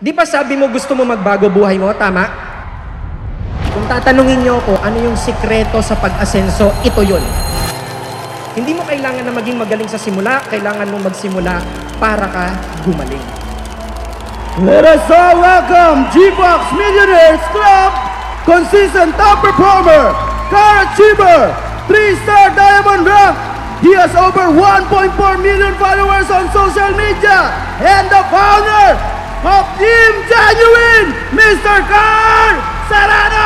Di ba sabi mo gusto mo magbago buhay mo, tama? Kung tatanungin niyo ako, ano yung sikreto sa pag-asenso, ito yun. Hindi mo kailangan na maging magaling sa simula, kailangan mo magsimula para ka gumaling. Let us all welcome G-Box Millionaires Club consistent top performer, car achiever, 3-star diamond rank. He has over 1.4 million followers on social media and the founder of Team Genuine, Mr. Carl Serrano!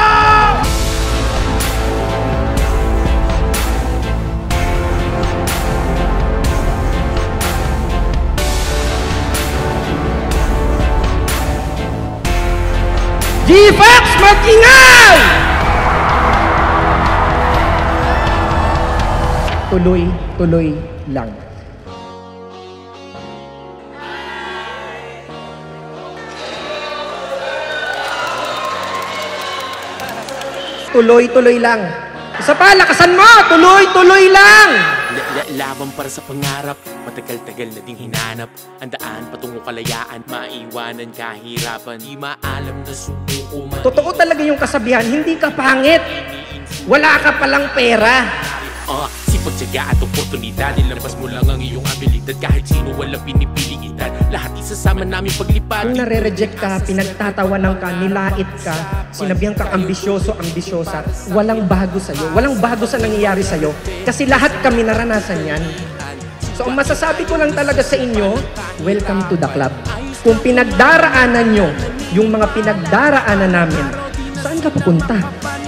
G-Box, mag-ingay! Tuloy-tuloy lang. Tuloy-tuloy lang. Isa pa, lakasan mo! Tuloy-tuloy lang! Laban para sa pangarap, matagal-tagal na ding hinanap. Ang daan patungo kalayaan, maiwanan kahirapan. Di maalam na subuko man. Totoo talaga yung kasabihan, hindi ka pangit. Wala ka palang pera. Sipagtyaga at oportunidad, ilabas mo lang ang iyong abilidad. Kahit sino walang pinipiling edad, lahat isasama namin paglipad. Kung nare-reject ka, pinagtatawanan ka, nilait ka, sinabihan ka ambisyoso, ambisyosa, walang bago sa'yo. Walang bago sa nangyayari sa'yo. Kasi lahat kami naranasan yan. So ang masasabi ko lang talaga sa inyo, welcome to the club. Kung pinagdaraanan nyo yung mga pinagdaraanan namin, saan ka pupunta?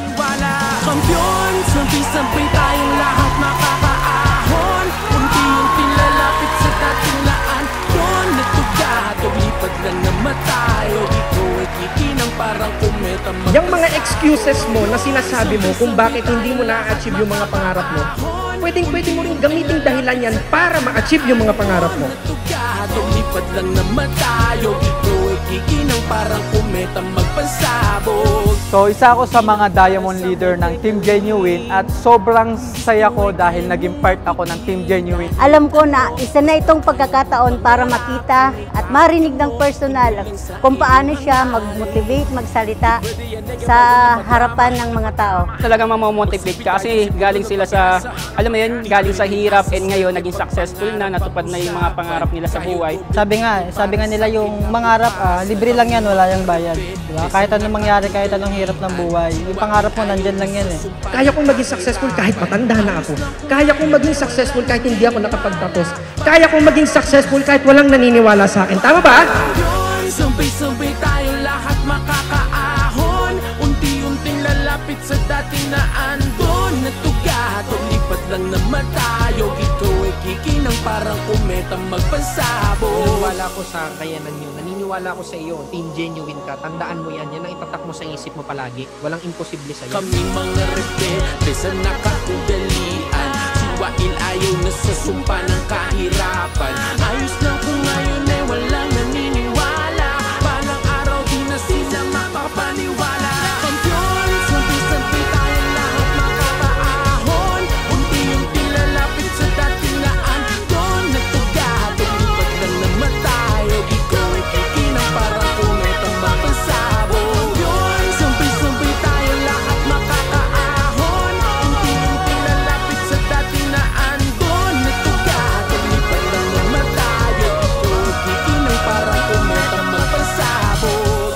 Kampiyon, sabay-sabay tayong lahat makakaahon. Unti-unti lalapit sa dating laan. Doon natugatog, lipad lang na matayo. Ikaw ay kikinang parang kumeta. Yung mga excuses mo na sinasabi mo kung bakit hindi mo na-achieve yung mga pangarap mo, pwede mo rin gamitin dahilan yan para ma-achieve yung mga pangarap mo. Natugatog, lipad lang na matayo. Ikaw ay kikinang parang kumeta magpansabog. So, isa ako sa mga diamond leader ng Team Genuine at sobrang saya ko dahil naging part ako ng Team Genuine. Alam ko na isa na itong pagkakataon para makita at marinig ng personal kung paano siya mag-motivate, magsalita sa harapan ng mga tao. Talagang mamamotivate ka kasi galing sila sa, alam mo yun, galing sa hirap and ngayon naging successful na, natupad na yung mga pangarap nila sa buhay. Sabi nga nila yung mangarap, libre lang yan, wala yung bayad. Diba? Kahit anong mangyari, kahit anong hirap ng buhay, yung pangarap mo nandyan lang yan eh. Kaya kong maging successful kahit matanda na ako. Kaya kong maging successful kahit hindi ako nakapagtapos. Kaya kong maging successful kahit walang naniniwala sa akin. Tama ba? Sabay-sabay tayo lahat makakaahon. Unti-unting lalapit sa dati na andon. Natugatog, lipat lang naman tayo. Ikaw ay kikinang parang kumeta magpansabog. Naniniwala ko sa kayanan nyo. Naniniwala ko sa iyo. Team Genuine ka. Tandaan mo yan. Yan ang itatak mo sa isip mo palagi. Walang imposible sa iyo. Kami mga rebelde sa nakakudalian. Siwain ayaw na sa sumpa ng kahirapan. Ayos lang kung ngayon ay walang naniniwala. Palang araw di na sila mapapaniwala. Kampiyon, sabay-sabay tayo lahat makakaahon. Unti-unti lalapit sa dating laan. Doon natugatog, lipat lang naman tayo. Ikaw ay kikinang parang kumetang magpansabog. Kampiyon, sabay-sabay tayo lahat makakaahon. Unti-unti lalapit sa dating laan. Doon natugatog, lipat lang naman tayo. Ikaw ay kikinang parang kumetang magpansabog.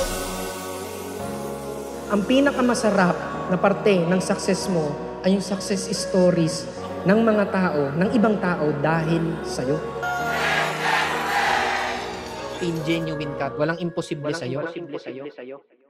Ang pinakamasarap na parte ng success mo ay yung success stories ng mga tao, ng ibang tao dahil sa'yo. Team Genuine ka. Walang imposible sa'yo.